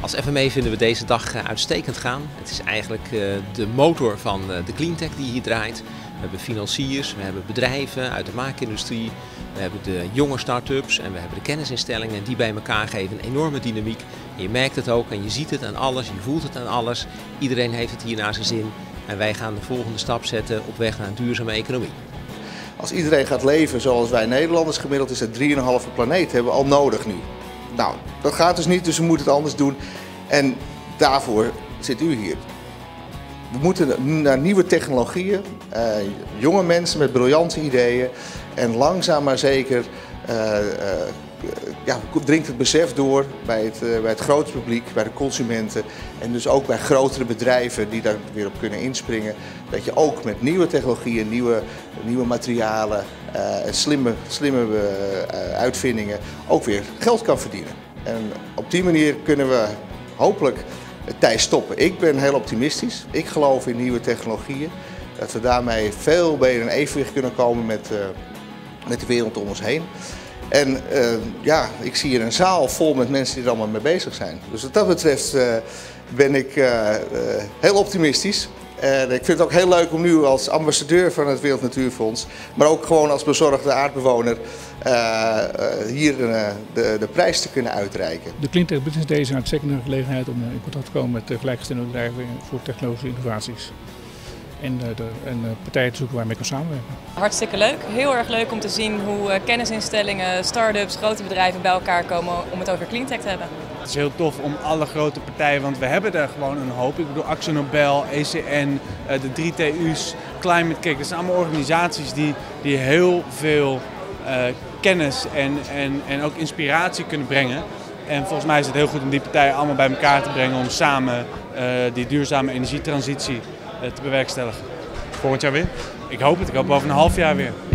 Als FME vinden we deze dag uitstekend gaan. Het is eigenlijk de motor van de cleantech die hier draait. We hebben financiers, we hebben bedrijven uit de maakindustrie, we hebben de jonge start-ups en we hebben de kennisinstellingen die bij elkaar geven een enorme dynamiek. En je merkt het ook en je ziet het aan alles, je voelt het aan alles. Iedereen heeft het hier naar zijn zin en wij gaan de volgende stap zetten op weg naar een duurzame economie. Als iedereen gaat leven zoals wij Nederlanders, gemiddeld is het 3,5 planeet hebben we al nodig nu. Nou, dat gaat dus niet, dus we moeten het anders doen. En daarvoor zit u hier. We moeten naar nieuwe technologieën, jonge mensen met briljante ideeën. En langzaam maar zeker dringt het besef door bij het grote publiek, bij de consumenten. En dus ook bij grotere bedrijven die daar weer op kunnen inspringen. Dat je ook met nieuwe technologieën, nieuwe materialen en slimme uitvindingen ook weer geld kan verdienen. En op die manier kunnen we hopelijk het tij stoppen. Ik ben heel optimistisch. Ik geloof in nieuwe technologieën. Dat we daarmee veel beter in evenwicht kunnen komen met de wereld om ons heen. En ik zie hier een zaal vol met mensen die er allemaal mee bezig zijn. Dus wat dat betreft ben ik heel optimistisch. En ik vind het ook heel leuk om nu als ambassadeur van het Wereld Natuurfonds, maar ook gewoon als bezorgde aardbewoner, hier de prijs te kunnen uitreiken. De Cleantech Business Day is een uitstekende gelegenheid om in contact te komen met gelijkgestemde bedrijven voor technologische innovaties. En partijen te zoeken waarmee ik kan samenwerken. Hartstikke leuk. Heel erg leuk om te zien hoe kennisinstellingen, start-ups, grote bedrijven bij elkaar komen om het over cleantech te hebben. Het is heel tof om alle grote partijen, want we hebben er gewoon een hoop. Ik bedoel AkzoNobel, ECN, de 3TU's, Climate Kick. Dat zijn allemaal organisaties die heel veel kennis en ook inspiratie kunnen brengen. En volgens mij is het heel goed om die partijen allemaal bij elkaar te brengen om samen die duurzame energietransitie te bewerkstelligen. Volgend jaar weer? Ik hoop het. Ik hoop over een half jaar weer.